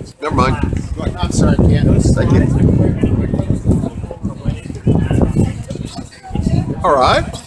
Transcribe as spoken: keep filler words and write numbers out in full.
Never mind. I'm sorry, I can't. Thank you. All right.